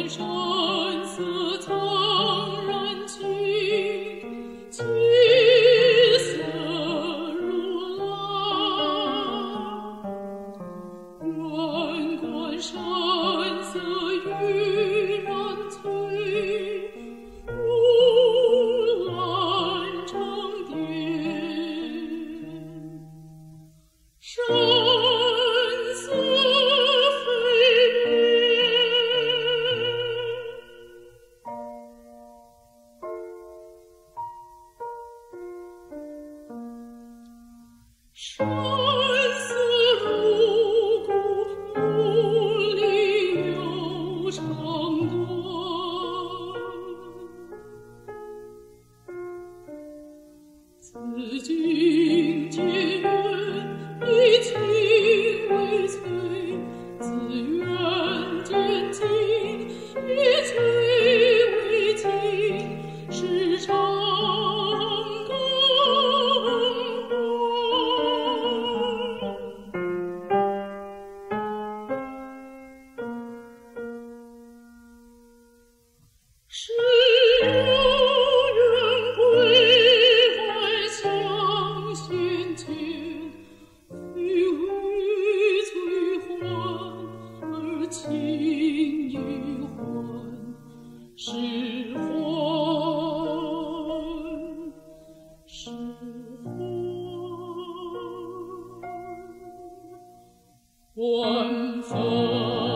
山色苍然青，青色如蓝。远观山色郁然翠，如兰成巅。山色飞山色如故，雾里有长关。此境皆缘，以情为催；自缘见情，以催为情，是长庚婚。是有缘归还相先前，非为催还，而情已还，是还，是还。晚风